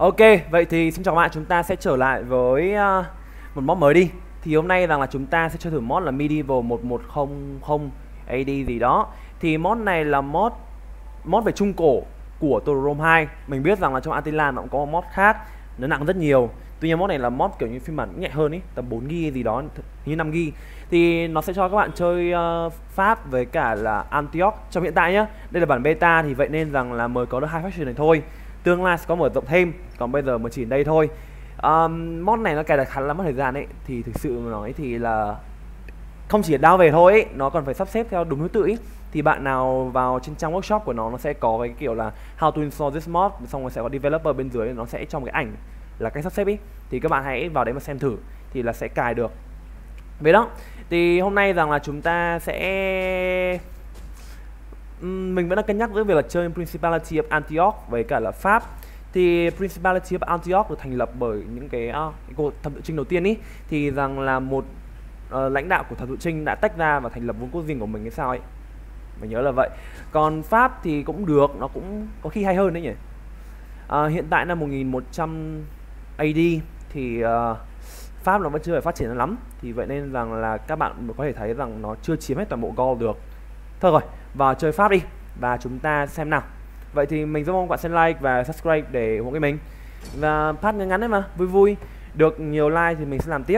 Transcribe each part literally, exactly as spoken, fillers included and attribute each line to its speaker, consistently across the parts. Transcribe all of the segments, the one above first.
Speaker 1: Ok, vậy thì xin chào các bạn, chúng ta sẽ trở lại với uh, một mod mới đi. Thì hôm nay rằng là chúng ta sẽ chơi thử mod là Medieval một một không không a đê gì đó. Thì mod này là mod mod về Trung Cổ của Total Rome hai. Mình biết rằng là trong Attila nó cũng có một mod khác, nó nặng rất nhiều. Tuy nhiên mod này là mod kiểu như phiên bản nhẹ hơn ý, tầm bốn gi ga bai gì đó, như năm gi ga bai. Thì nó sẽ cho các bạn chơi uh, Pháp với cả là Antioch trong hiện tại nhá. Đây là bản beta thì vậy nên rằng là mới có được hai faction này thôi. Tương lai sẽ có mở rộng thêm, còn bây giờ mới chỉ đây thôi. um, Mod này nó cài đặt khá là mất thời gian ấy. Thì thực sự mà nói thì là không chỉ đao về thôi ấy, nó còn phải sắp xếp theo đúng thứ tự ấy. Thì bạn nào vào trên trang workshop của nó, nó sẽ có cái kiểu là how to install this mod, xong rồi sẽ có developer bên dưới, nó sẽ trong cái ảnh là cách sắp xếp ấy. Thì các bạn hãy vào đấy mà xem thử thì là sẽ cài được. Vậy đó, thì hôm nay rằng là chúng ta sẽ mình vẫn đang cân nhắc giữa việc là chơi Principality of Antioch với cả là Pháp. Thì Principality of Antioch được thành lập bởi những cái, uh, cái cuộc thập tự chinh đầu tiên ý. Thì rằng là một uh, lãnh đạo của thập tự chinh đã tách ra và thành lập vương quốc riêng của mình hay sao ấy, mình nhớ là vậy. Còn Pháp thì cũng được, nó cũng có khi hay hơn đấy nhỉ. uh, Hiện tại năm một nghìn một trăm a đê thì uh, Pháp nó vẫn chưa phải phát triển lắm. Thì vậy nên rằng là các bạn có thể thấy rằng nó chưa chiếm hết toàn bộ Gaul được. Thôi rồi, vào chơi Pháp đi và chúng ta xem nào. Vậy thì mình rất mong các bạn xem like và subscribe để ủng hộ cái mình. Và phát ngắn ngắn đấy mà, vui vui. Được nhiều like thì mình sẽ làm tiếp.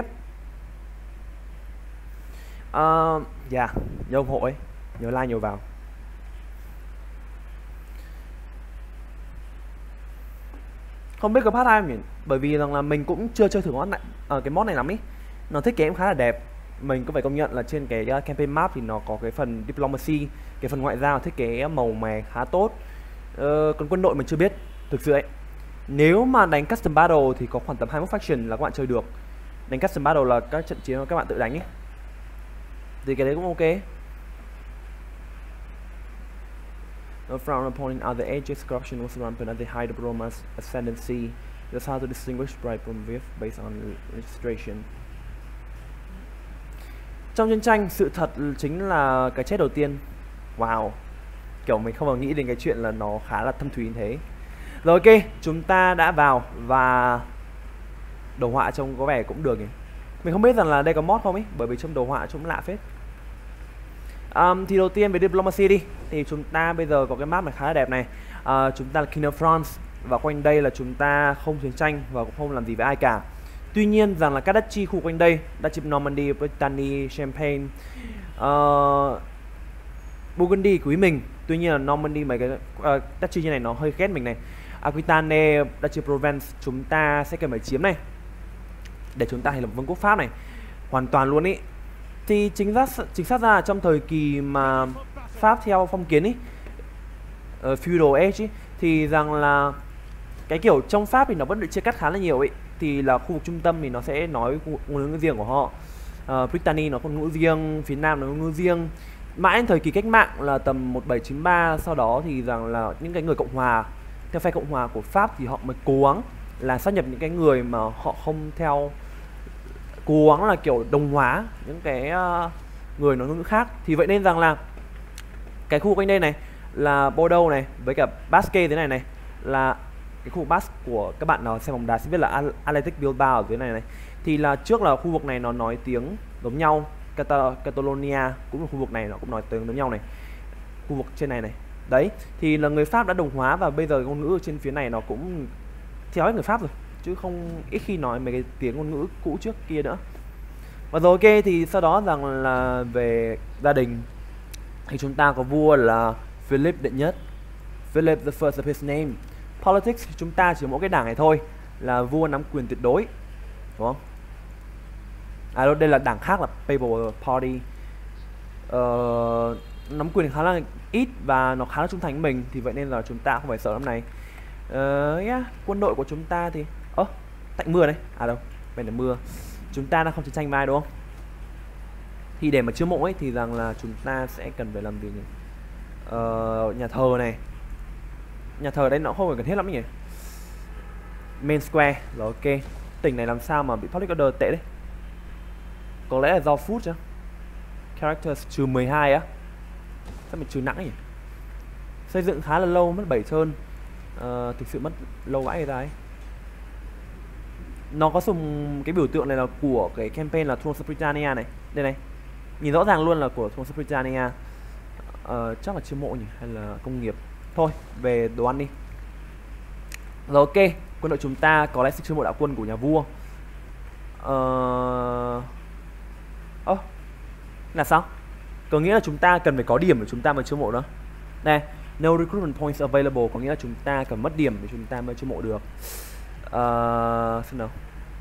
Speaker 1: uh, Yeah, nhớ ủng hộ ấy, nhớ like nhiều vào. Không biết có phát ai không nhỉ? Bởi vì rằng là mình cũng chưa chơi thử mod này, uh, cái mod này lắm ý. Nó thiết kế cũng khá là đẹp. Mình có phải công nhận là trên cái uh, campaign map thì nó có cái phần diplomacy, cái phần ngoại giao thiết kế màu mè khá tốt. uh, Còn quân đội mình chưa biết thực sự ấy. Nếu mà đánh custom battle thì có khoảng tầm hai mươi mốt faction là các bạn chơi được. Đánh custom battle là các trận chiến mà các bạn tự đánh ấy, thì cái đấy cũng ok. No frown upon in other ages, corruption was rampant at the height of Roma's ascendancy. That's how to distinguish bride from wife based on registration. Trong chiến tranh, sự thật chính là cái chết đầu tiên. Wow, kiểu mình không bao nghĩ đến cái chuyện là nó khá là thâm thúy như thế. Rồi ok, chúng ta đã vào và đồ họa trông có vẻ cũng được nhỉ. Mình không biết rằng là đây có mod không ấy, bởi vì trong đồ họa trông lạ phết. Um, thì đầu tiên về diplomacy đi, thì chúng ta bây giờ có cái map này khá là đẹp này. uh, Chúng ta là King of France, và quanh đây là chúng ta không chiến tranh và cũng không làm gì với ai cả. Tuy nhiên rằng là các đất chi khu quanh đây, đất chi Normandy, Brittany, Champagne, uh, Burgundy quý mình. Tuy nhiên là Normandy mấy cái uh, đất chi như này nó hơi ghét mình này. Aquitaine, đất chi Provence chúng ta sẽ cần phải chiếm này để chúng ta thành lập vương quốc Pháp này, hoàn toàn luôn ý. Thì chính xác chính xác ra là trong thời kỳ mà Pháp theo phong kiến ý, uh, feudal age ý, thì rằng là cái kiểu trong Pháp thì nó vẫn được chia cắt khá là nhiều ấy. Thì là khu vực trung tâm thì nó sẽ nói ngôn ngữ riêng của họ, uh, Brittany nó có ngôn ngữ riêng, phía Nam nó có ngôn ngữ riêng. Mãi đến thời kỳ cách mạng là tầm một bảy chín ba, sau đó thì rằng là những cái người Cộng hòa, theo phe Cộng hòa của Pháp thì họ mới cố gắng là sát nhập những cái người mà họ không theo, cố gắng là kiểu đồng hóa những cái uh, người nói ngôn ngữ khác. Thì vậy nên rằng là cái khu quanh đây này là Bordeaux này với cả Basque thế này này là cái khu Basque của các bạn nào xem bóng đá sẽ biết là Athletic Bilbao ở dưới này này. Thì là trước là khu vực này nó nói tiếng giống nhau. Cata Catalonia cũng là khu vực này nó cũng nói tiếng giống nhau này. Khu vực trên này này. Đấy, thì là người Pháp đã đồng hóa và bây giờ ngôn ngữ ở trên phía này nó cũng theo hết người Pháp rồi, chứ không ít khi nói mấy cái tiếng ngôn ngữ cũ trước kia nữa. Và rồi ok, thì sau đó rằng là về gia đình thì chúng ta có vua là Philip đệ nhất, Philip the first of his name. Politics chúng ta chỉ mỗi cái đảng này thôi, là vua nắm quyền tuyệt đối, đúng không? À đây là đảng khác là Papal Party, uh, nắm quyền khá là ít và nó khá là trung thành với mình. Thì vậy nên là chúng ta không phải sợ lắm này. uh, yeah, Quân đội của chúng ta thì ơ oh, tạnh mưa này, à đâu bên là mưa. Chúng ta đang không chiến tranh mai đúng không? Thì để mà chiêu mộ ấy thì rằng là chúng ta sẽ cần phải làm gì nhỉ? Uh, nhà thờ này, nhà thờ đấy nó không phải cần thiết lắm nhỉ. Main Square rồi ok. Tỉnh này làm sao mà bị public order tệ đấy? Có lẽ là do food chứ. Characters trừ mười hai á, sao mình trừ nặng nhỉ? Xây dựng khá là lâu, mất bảy trơn. uh, Thực sự mất lâu vãi người ta ấy. nó có dùng cái biểu tượng này là của cái campaign là Thrones of Britannia này. Đây này, nhìn rõ ràng luôn là của Thrones of Britannia. Ờ, chắc là chiêu mộ nhỉ, hay là công nghiệp. Thôi, về đồ ăn đi. Rồi ok, quân đội chúng ta có lẽ sẽ chiêu mộ đạo quân của nhà vua. Ờ... Ơ, oh, là sao? Có nghĩa là chúng ta cần phải có điểm để chúng ta mới chiêu mộ đó. Này, no recruitment points available, có nghĩa là chúng ta cần mất điểm để chúng ta mới chiêu mộ được. Ờ... xem nào.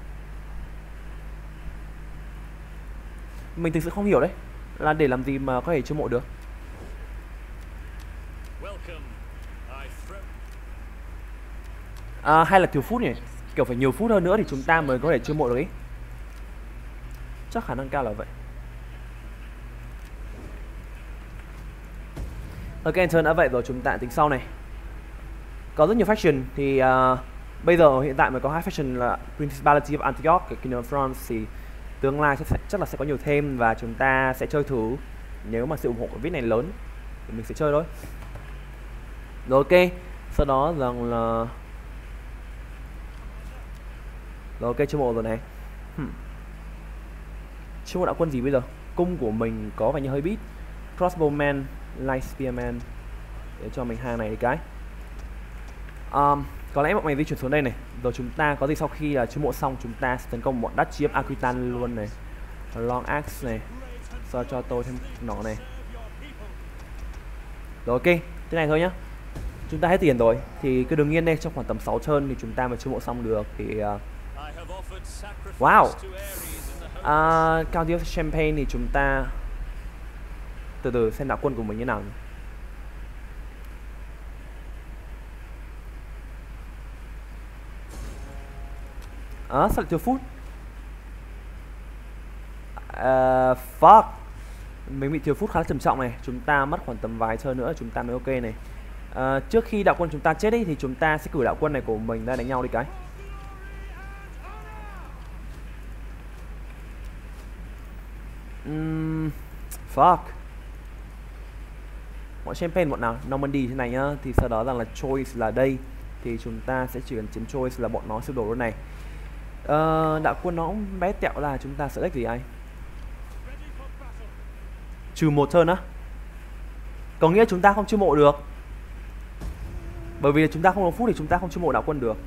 Speaker 1: Mình thực sự không hiểu đấy, là để làm gì mà có thể chiêu mộ được. À, hay là thiếu phút nhỉ? Kiểu phải nhiều phút hơn nữa thì chúng ta mới có thể chiêu mộ được ý. Chắc khả năng cao là vậy. Ok, turn đã vậy rồi, chúng ta tính sau này. Có rất nhiều faction thì uh, bây giờ hiện tại mới có hai faction là Principality of Antioch, cái Kingdom of France, thì tương lai chắc, chắc là sẽ có nhiều thêm và chúng ta sẽ chơi thử. Nếu mà sự ủng hộ của viết này lớn thì mình sẽ chơi thôi. Rồi ok, sau đó rằng là rồi ok, chiêu mộ rồi này. Hmm. Chiêu mộ đạo quân gì bây giờ? Cung của mình có vẻ như hơi bít. Crossbowman, Light Spearman. Để cho mình hàng này đi cái. Um, có lẽ bọn mày di chuyển xuống đây này. Rồi chúng ta có gì sau khi là chiêu mộ xong chúng ta sẽ tấn công bọn Duchy of Aquitaine luôn này. Long Axe này. Sau cho tôi thêm nỏ này. Rồi ok, thế này thôi nhá. Chúng ta hết tiền rồi thì cứ đừng yên đây, trong khoảng tầm sáu turn thì chúng ta mới chiêu mộ xong được thì uh, wow. Uh, County of Champagne thì chúng ta từ từ xem đạo quân của mình như nào. Ờ, à, sao lại thiếu phút? Uh, fuck. Mình bị thiếu phút khá là trầm trọng này. Chúng ta mất khoảng tầm vài turn nữa chúng ta mới ok này. Uh, trước khi đạo quân chúng ta chết đi thì chúng ta sẽ cử đạo quân này của mình ra đánh nhau đi cái. Um, fuck. Bọn Champagne bọn nào? Normandy thế này nhá. Thì sau đó rằng là choice là đây. Thì chúng ta sẽ chỉ cần chiếm choice là bọn nó sụp đổ luôn này. Uh, đạo quân nó cũng bé tẹo là chúng ta sẽ đánh gì ai? Trừ một turn á. Có nghĩa chúng ta không chiêu mộ được. Bởi vì chúng ta không có phút thì chúng ta không chiêu mộ đạo quân được.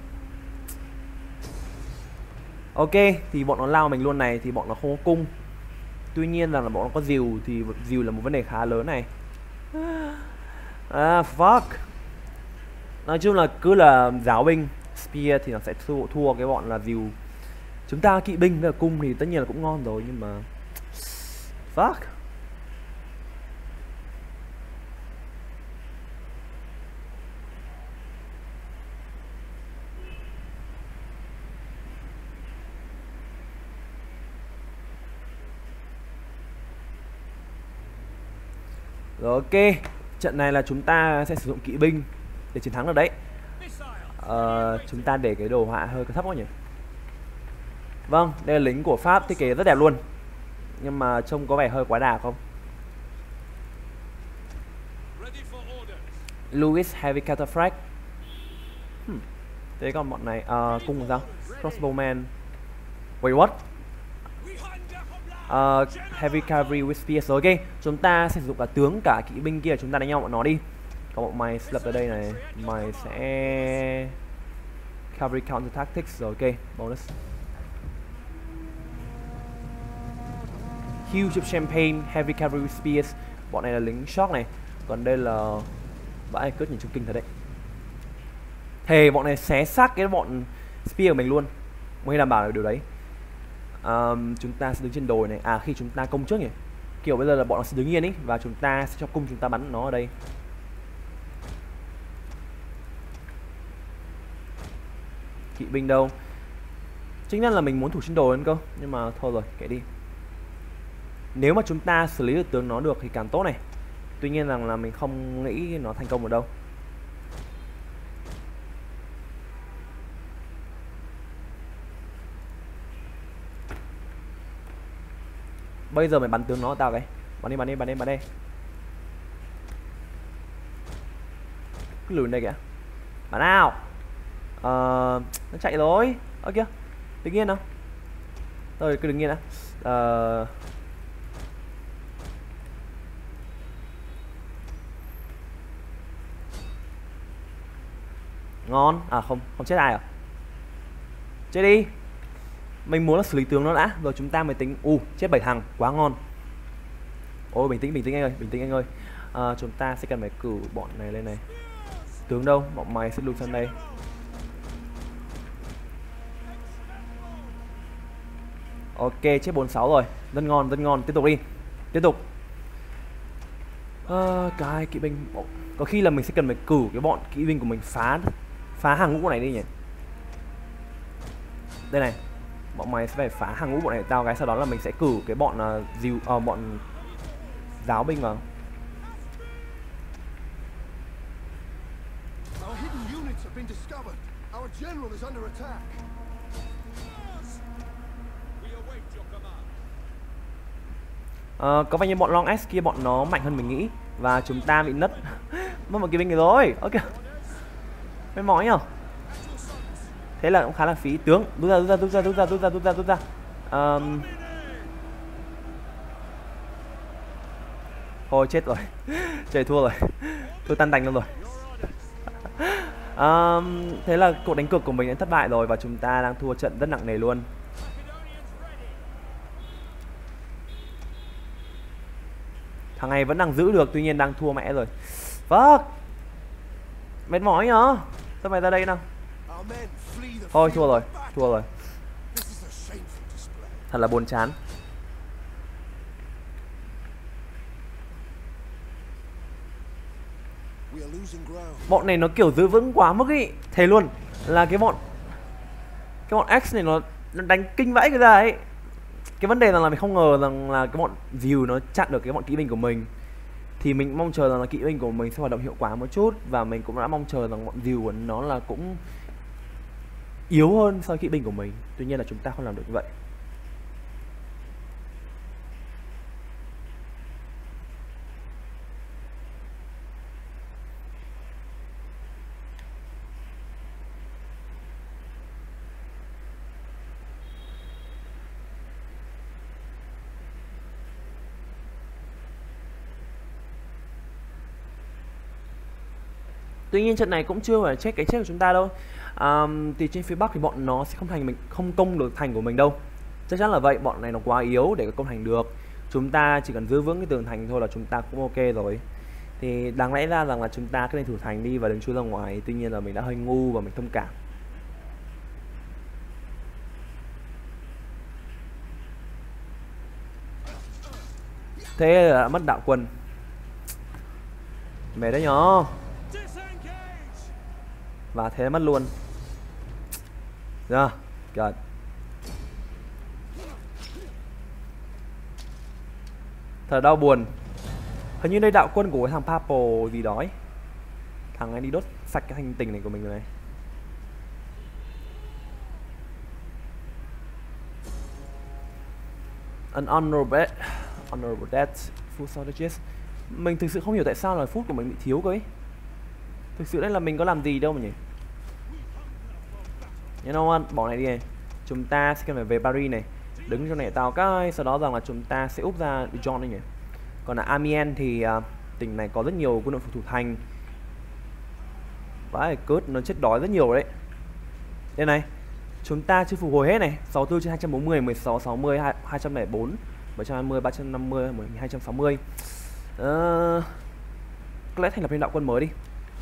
Speaker 1: Ok, thì bọn nó lao mình luôn này thì bọn nó không có cung. Tuy nhiên rằng là bọn nó có dìu thì dìu là một vấn đề khá lớn này. À, fuck. Nói chung là cứ là giáo binh spear thì nó sẽ thua, thua cái bọn là dìu. Chúng ta kỵ binh với cung thì tất nhiên là cũng ngon rồi nhưng mà fuck. Rồi ok, trận này là chúng ta sẽ sử dụng kỵ binh để chiến thắng được đấy. Ờ, chúng ta để cái đồ họa hơi thấp quá nhỉ. Vâng, đây là lính của Pháp thiết kế rất đẹp luôn. Nhưng mà trông có vẻ hơi quá đà không? Louis Heavy Cataphracts. hmm. Thế còn bọn này, uh, cung sao? Crossbowman. Wait what? Uh, heavy cavalry with spears. Rồi ok, chúng ta sẽ sử dụng cả tướng cả kỵ binh kia, chúng ta đánh nhau bọn nó đi. Còn bọn mày sẽ lập ở đây này, mày sẽ cavalry counter tactics. Rồi ok, bonus. Huge of Champagne, heavy cavalry with spears. Bọn này là lính shock này. Còn đây là vãi cướp nhìn chung kinh thật đấy. Thề bọn này xé xác cái bọn spear của mình luôn. Mới đảm bảo được điều đấy. Um, chúng ta sẽ đứng trên đồi này. À khi chúng ta công trước nhỉ. Kiểu bây giờ là bọn nó sẽ đứng yên ý. Và chúng ta sẽ cho cung chúng ta bắn nó ở đây. Kỵ binh đâu? Chính ra là mình muốn thủ trên đồi hơn cơ. Nhưng mà thôi rồi, kệ đi. Nếu mà chúng ta xử lý được tướng nó được thì càng tốt này. Tuy nhiên rằng là mình không nghĩ nó thành công ở đâu. Bây giờ mày bắn tướng nó tao cái. Bắn đi, bắn đi, bắn đi, bắn đi. Cứ lùi đây kìa. Bắn nào. Ờ, nó chạy rồi. Ơ kìa. Đứng yên nào. Rồi cứ đứng yên đã. Ờ... Ngon. À không, không chết ai à? Chết đi. Mình muốn là xử lý tướng nó đã, rồi chúng ta mới tính. U, uh, chết bảy thằng, quá ngon. Ôi bình tĩnh, bình tĩnh anh ơi, bình tĩnh anh ơi. À, chúng ta sẽ cần phải cử bọn này lên này. Tướng đâu? Bọn mày sẽ lùi sang đây. Ok, chết bốn sáu rồi. Rất ngon, rất ngon. Tiếp tục đi. Tiếp tục. À, cái kỵ binh. Có khi là mình sẽ cần phải cử cái bọn kỵ binh của mình phá phá hàng ngũ này đi nhỉ. Đây này. Bọn mày sẽ phải phá hàng ngũ bọn này tao cái, sau đó là mình sẽ cử cái bọn uh, dìu uh, bọn giáo binh vào. Uh, có vẻ như bọn Long S kia bọn nó mạnh hơn mình nghĩ và chúng ta bị nứt mất một cái binh rồi. Ok, mấy mỏi nhở. Thế là cũng khá là phí. Tướng rút ra rút ra rút ra rút ra rút ra rút ra rút ra. Um... Thôi chết rồi. Trời thua rồi. Thua tan tành luôn rồi. um... Thế là cuộc đánh cược của mình đã thất bại rồi và chúng ta đang thua trận rất nặng nề luôn. Thằng này vẫn đang giữ được, tuy nhiên đang thua mẹ rồi. Fuck. Mệt mỏi nhở. Sao mày ra đây nào. Thôi thua rồi, thua rồi. Thật là buồn chán. Bọn này nó kiểu giữ vững quá mức ý. Thế luôn là cái bọn Cái bọn X này nó, nó đánh kinh vãi cái ra ấy. Cái vấn đề là mình không ngờ rằng là cái bọn dìu nó chặn được cái bọn kỵ binh của mình. Thì mình mong chờ rằng là kỵ binh của mình sẽ hoạt động hiệu quả một chút. Và mình cũng đã mong chờ rằng bọn dìu của nó là cũng yếu hơn so với kỵ binh của mình. Tuy nhiên là chúng ta không làm được như vậy. Tuy nhiên trận này cũng chưa phải check cái chết của chúng ta đâu. Um, thì trên phía Bắc thì bọn nó sẽ không thành mình không công được thành của mình đâu. Chắc chắn là vậy, bọn này nó quá yếu để có công thành được. Chúng ta chỉ cần giữ vững cái tường thành thôi là chúng ta cũng ok rồi. Thì đáng lẽ ra rằng là chúng ta cứ nên thủ thành đi và đừng chui ra ngoài. Tuy nhiên là mình đã hơi ngu và mình thông cảm. Thế là đã mất đạo quân. Mệt đấy nhở. Và thế mất luôn. Ra, God. Thật đau buồn. Hình như đây đạo quân của cái thằng Purple gì đó ấy. Thằng ấy đi đốt sạch cái hành tinh này của mình rồi này. An honorable honorable death, food shortages. Mình thực sự không hiểu tại sao là food của mình bị thiếu cơ ấy. Thực sự đây là mình có làm gì đâu mà nhỉ. You know what? Bỏ này đi này. Chúng ta sẽ cần phải về Paris này. Đứng cho này tao cái. Sau đó rằng là chúng ta sẽ úp ra Dijon đấy nhỉ. Còn là Amiens thì uh, tỉnh này có rất nhiều quân đội phục thủ thành. Vãi cướp nó chết đói rất nhiều đấy. Đây này. Chúng ta chưa phục hồi hết này. sáu mươi tư trên hai trăm bốn mươi, mười sáu, sáu mươi, hai trăm lẻ bốn, bảy trăm hai mươi, ba trăm năm mươi, hai trăm sáu mươi. Uh, có lẽ thành lập lên đạo quân mới đi.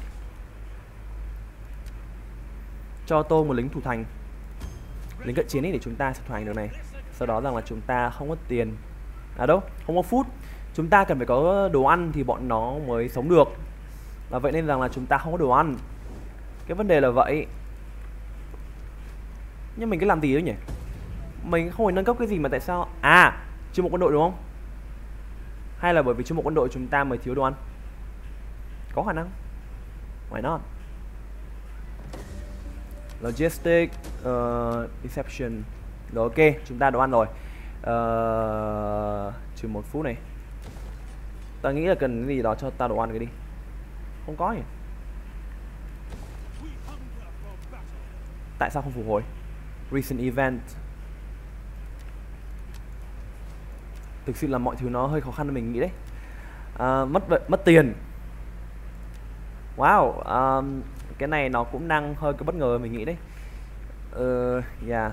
Speaker 1: Cho tôi một lính thủ thành, lính cận chiến ấy để chúng ta sẽ thủ thành được này. Sau đó rằng là chúng ta không có tiền. À đâu, không có food. Chúng ta cần phải có đồ ăn thì bọn nó mới sống được. Và vậy nên rằng là chúng ta không có đồ ăn. Cái vấn đề là vậy. Nhưng mình cứ làm gì đấy nhỉ? Mình không phải nâng cấp cái gì mà tại sao? À, chưa một quân đội đúng không? Hay là bởi vì chưa một quân đội chúng ta mới thiếu đồ ăn? Có khả năng. Why not? Logistic, uh, Deception. Rồi ok, chúng ta đồ ăn rồi. uh, Trừ một phút này. Ta nghĩ là cần cái gì đó cho ta đồ ăn cái đi. Không có nhỉ? Tại sao không phục hồi? recent event. Thực sự là mọi thứ nó hơi khó khăn hơn mình nghĩ đấy. À, mất mất tiền. Wow, um, cái này nó cũng đang hơi cái bất ngờ mình nghĩ đấy. Ờ, uh, yeah.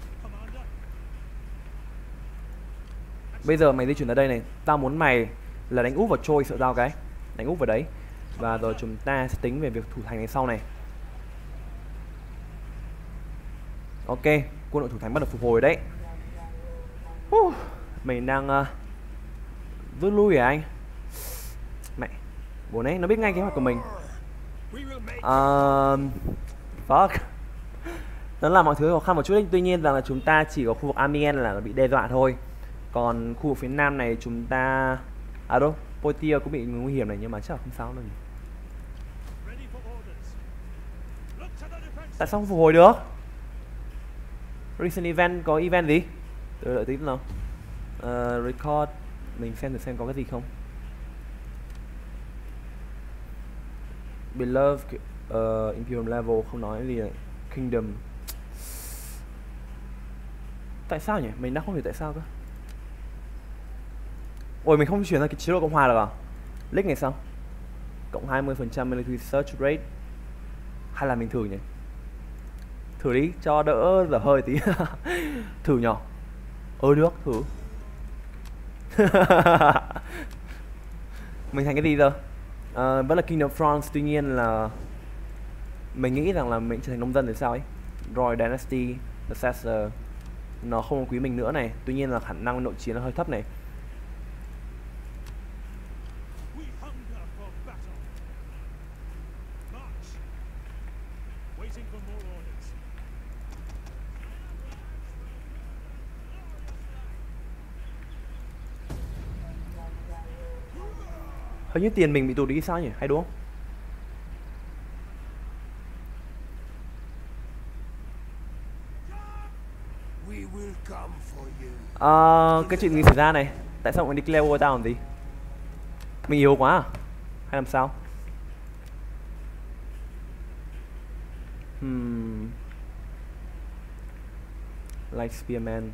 Speaker 1: Bây giờ mày di chuyển tới đây này, tao muốn mày là đánh úp vào trôi sợ tao cái. Đánh úp vào đấy. Và rồi chúng ta sẽ tính về việc thủ thành này sau này. Ok, quân đội thủ thành bắt đầu phục hồi đấy. uh, Mình đang uh, rút lui à anh? Mẹ, bố này nó biết ngay kế hoạch của mình. uh, Fuck. Nó là mọi thứ khó khăn một chút. Tuy nhiên rằng là chúng ta chỉ có khu vực Amiens là bị đe dọa thôi. Còn khu vực phía nam này chúng ta... À đâu, Poitiers cũng bị nguy hiểm này, nhưng mà chắc là không sao đâu nhỉ. Tại sao không phục hồi được? Recent event có event gì? Tôi đợi tí nào. uh, Record. Mình xem thử xem có cái gì không. Beloved uh, Imperium level không nói gì này. Kingdom. Tại sao nhỉ? Mình đã không hiểu tại sao cơ. Ôi, mình không chuyển ra cái chế độ Cộng Hòa được à? Lích này sao? Cộng hai mươi phần trăm military search rate. Hay là mình thử nhỉ? Thử đi, cho đỡ dở hơi tí. Thử nhỏ. Ơ được, thử. Mình thành cái gì giờ? À, vẫn là Kingdom France, tuy nhiên là mình nghĩ rằng là mình trở thành nông dân thì sao ấy. Royal Dynasty, Successor, nó không quý mình nữa này. Tuy nhiên là khả năng nội chiến nó hơi thấp này. Hình như tiền mình bị tụt đi sao nhỉ? Hay đúng không? À, cái chuyện gì xảy ra này? Tại sao mình declare war tao làm gì? Mình yếu quá à? Hay làm sao? Hmm. Like Spearman.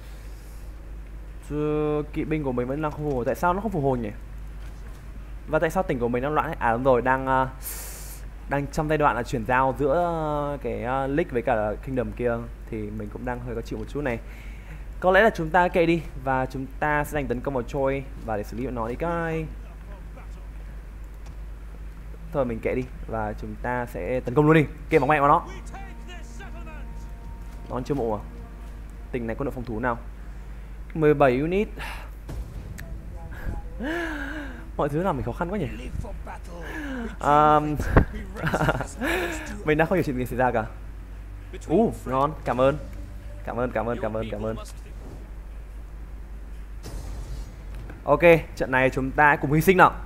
Speaker 1: Chứ, kỵ binh của mình vẫn đang không phục hồi. Tại sao nó không phục hồi nhỉ? Và tại sao tỉnh của mình đang loạn ấy? À đúng rồi, đang uh, đang trong giai đoạn là chuyển giao giữa uh, cái uh, League với cả Kingdom kia. Thì mình cũng đang hơi có chịu một chút này. Có lẽ là chúng ta kệ đi. Và chúng ta sẽ giành tấn công vào Troy. Và để xử lý nó đi cái. Thôi mình kệ đi. Và chúng ta sẽ tấn công luôn đi. Kệ bóng mẹ vào nó. Nó chưa mộ à? Tỉnh này có đội phòng thủ nào? mười bảy unit. Mọi thứ làm mình khó khăn quá nhỉ. um, Mình đã không hiểu chuyện gì xảy ra cả. Ú, uh, ngon, cảm ơn. Cảm ơn, cảm ơn, cảm ơn, cảm ơn. Ok, trận này chúng ta cùng hy sinh nào.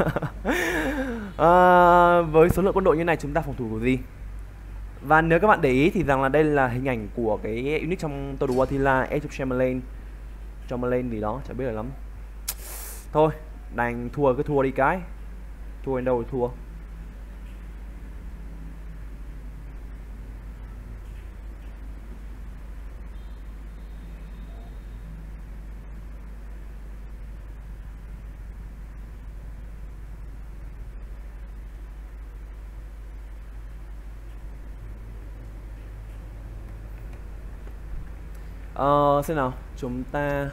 Speaker 1: uh, Với số lượng quân đội như này chúng ta phòng thủ của gì? Và nếu các bạn để ý thì rằng là đây là hình ảnh của cái unit trong Total War Attila, Age of Chamberlain. Chamberlain gì đó, chẳng biết là lắm. Thôi, đành thua cứ thua đi cái. Thua đến đâu thì thua. Ờ, xem nào, chúng ta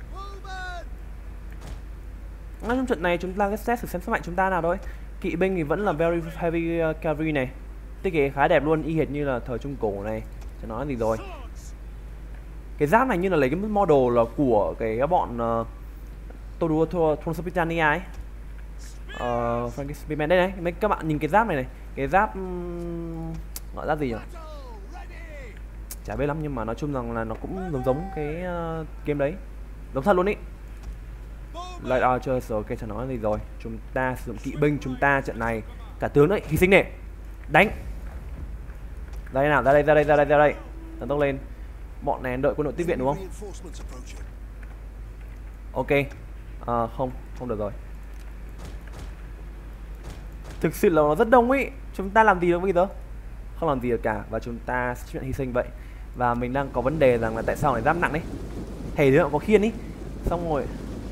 Speaker 1: ngay trong trận này chúng ta cái xét thử xem sức mạnh chúng ta nào thôi. Kỵ binh thì vẫn là very heavy uh, cavalry này, thiết kế khá đẹp luôn, y hệt như là thời trung cổ này, chẳng nói gì rồi. Cái giáp này như là lấy cái model là của cái bọn uh, Todua Thron Britannia ấy. Uh, Frank Spearman đây này, mấy các bạn nhìn cái giáp này này, cái giáp um, gọi giáp gì nhỉ? Chả biết lắm nhưng mà nói chung rằng là nó cũng giống giống cái uh, game đấy, giống thật luôn ý. Light Archers rồi, ok, chẳng nói gì rồi. Chúng ta sử dụng kỵ binh, chúng ta trận này cả tướng đấy, hy sinh này, đánh. Đây nào, ra đây, ra đây, ra đây, ra đây, tấn tốc lên. Bọn này đợi quân đội tiếp viện đúng không? Ok, à, không, không được rồi. Thực sự là nó rất đông ý. Chúng ta làm gì được bây giờ? Không làm gì được cả và chúng ta sẽ chấp nhận hy sinh vậy. Và mình đang có vấn đề rằng là tại sao lại giáp nặng đấy. Hề nữa có khiên ý. Xong rồi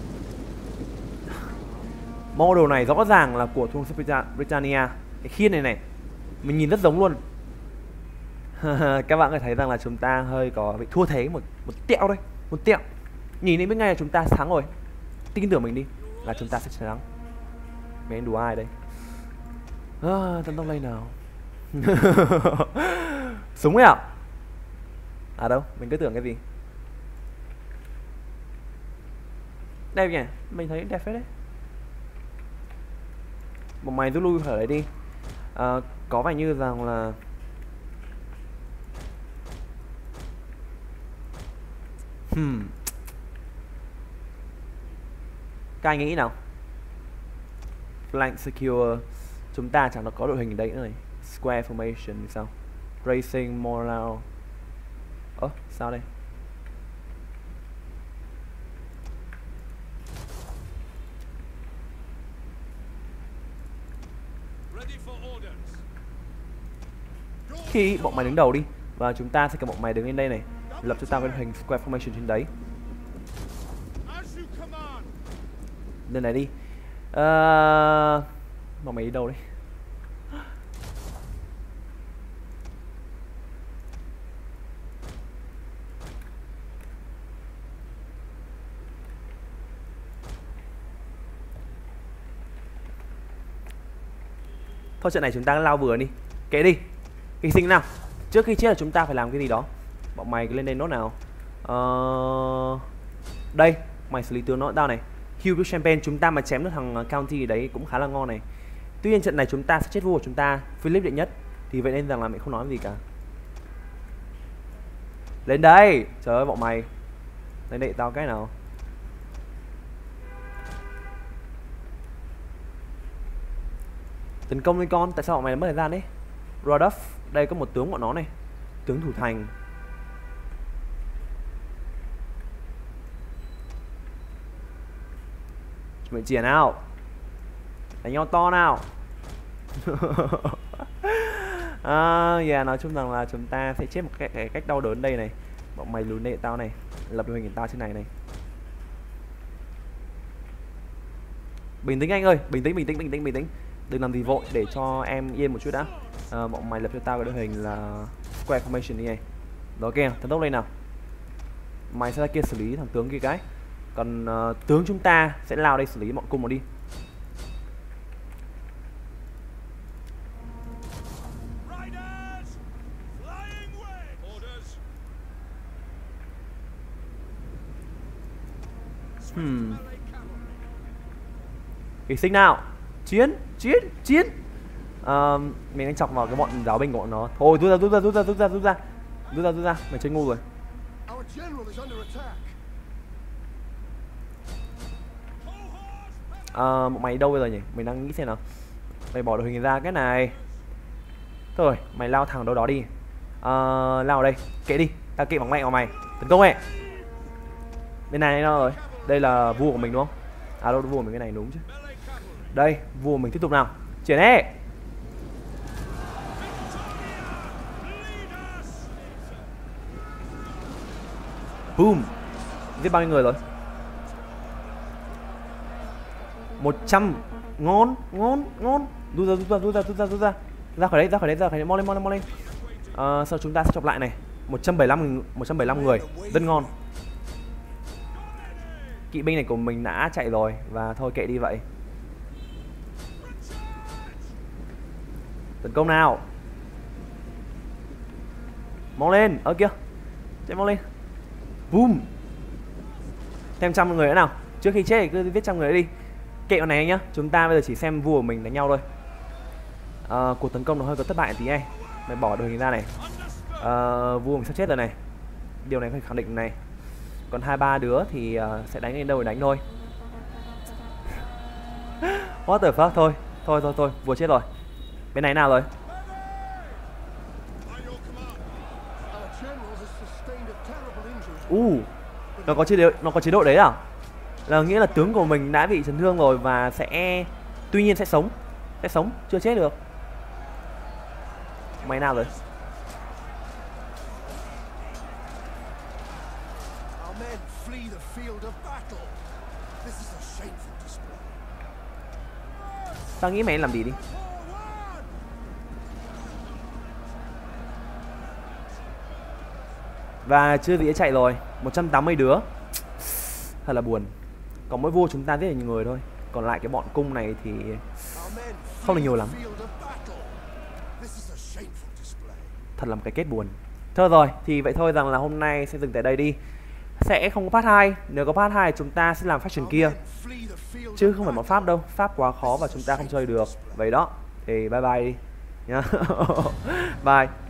Speaker 1: model này rõ ràng là của Thương Brita- Britannia. Cái khiên này này mình nhìn rất giống luôn. Các bạn có thể thấy rằng là chúng ta hơi có bị thua thế một một tẹo đây, một tẹo. Nhìn đi biết ngay là chúng ta thắng rồi. Tin tưởng mình đi là chúng ta sẽ thắng. Mình đùa ai đây? À, tấn công lane nào? Súng ấy à? À đâu, mình cứ tưởng cái gì? Đẹp nhỉ? Mình thấy đẹp phết đấy. Một mày rút lui khỏi đấy đi. À, có vẻ như rằng là Hmm. Các anh nghĩ nào? Flank secure. Chúng ta chẳng có đội hình đấy nữa này. Square formation thì sao? Racing morale. Ơ, oh, sao đây? Khi bọn mày đứng đầu đi. Và chúng ta sẽ cầm bọn mày đứng lên đây này. Lập cho tao cái hình square formation trên đấy. Lên này đi. Uh, bọn mày đi đâu đấy? Thôi trận này chúng ta lao vừa đi. Kệ đi. Hy sinh nào. Trước khi chết là chúng ta phải làm cái gì đó. Bọn mày cứ lên đây nốt nào. uh, Đây. Mày xử lý tướng nó đau này. Hugh Champagne chúng ta mà chém được thằng County đấy cũng khá là ngon này. Tuy nhiên trận này chúng ta sẽ chết vua của chúng ta Philip đệ nhất. Thì vậy nên rằng là mình không nói gì cả. Lên đây. Trời ơi bọn mày. Lên đây tao cái nào. Tấn công lên con. Tại sao bọn mày mất thời gian đấy? Rodolph. Đây có một tướng bọn nó này. Tướng thủ thành. Chuẩn bị triển nào. Đánh nhau to nào. À, yeah, nói chung rằng là chúng ta sẽ chết một cái, cái cách đau đớn đây này. Bọn mày lùi nệ tao này. Lập đội hình của tao trên này này. Bình tĩnh anh ơi. Bình tĩnh, bình tĩnh, bình tĩnh, bình tĩnh. Đừng làm gì vội để cho em yên một chút đã. À, bọn mày lập cho tao cái đội hình là square formation đi này. Đó kìa, thần tốc lên nào. Mày sẽ ra kia xử lý thằng tướng kia cái. Còn uh, tướng chúng ta sẽ lao đây xử lý bọn cung nó đi. Hmm. Hy sinh nào. Chiến, chiến, chiến. uh, Mình đang chọc vào cái bọn giáo binh của bọn nó. Thôi rút ra, rút ra, rút ra, rút ra, rút ra. Rút ra, rút ra, mày chơi ngu rồi. À, bọn mày đâu bây giờ nhỉ? Mình đang nghĩ xem nào. Mày bỏ đội hình ra cái này. Thôi, mày lao thẳng đâu đó đi. À, lao ở đây, kệ đi. Tao kệ bằng mẹ của mày. Tấn công mẹ. Bên này đâu rồi? Đây là vua của mình đúng không? À đâu, vua của mình cái này đúng chứ. Đây, vua của mình tiếp tục nào. Triển hết. Boom. Giết bao nhiêu người rồi? một trăm. Ngon, ngon, ngon. Rút ra, rút ra, rút ra, rút ra, rút ra. Ra khỏi đấy, ra khỏi đấy, ra khỏi đấy. Mau lên, mau lên, mau lên. À, sau chúng ta sẽ chọc lại này. một trăm bảy mươi lăm người. Rất ngon. Kỵ binh này của mình đã chạy rồi. Và thôi kệ đi vậy. Tấn công nào. Mau lên. Ơ kìa. Chạy mau lên. Boom. Thêm trăm người nữa nào. Trước khi chết thì cứ viết trăm người nữa đi. Kệ con này nhá. Chúng ta bây giờ chỉ xem vua của mình đánh nhau thôi. À, cuộc tấn công nó hơi có thất bại tí này. Mày bỏ đội hình ra này. À, vua mình sắp chết rồi này. Điều này phải khẳng định này. Còn hai ba đứa thì uh, sẽ đánh đến đâu thì đánh thôi. What the fuck. Thôi. Thôi thôi thôi. Vua chết rồi. Bên này nào rồi? Uh, nó có chế độ, nó có chế độ đấy à? Là nghĩa là tướng của mình đã bị chấn thương rồi và sẽ tuy nhiên sẽ sống, sẽ sống, chưa chết được. Mày nào rồi?
Speaker 2: men flee the field of battle. This is a shameful display.
Speaker 1: Tao nghĩ mày làm gì đi. Và chưa gì đã chạy rồi, một trăm tám mươi đứa. Thật là buồn. Còn mỗi vua chúng ta rất là nhiều người thôi. Còn lại cái bọn cung này thì không được nhiều lắm. Thật là một cái kết buồn. Thôi rồi, thì vậy thôi rằng là hôm nay sẽ dừng tại đây đi. Sẽ không có part hai. Nếu có part hai chúng ta sẽ làm faction kia, chứ không phải một Pháp đâu. Pháp quá khó và chúng ta không chơi được. Vậy đó. Thì bye bye đi nhá. Bye.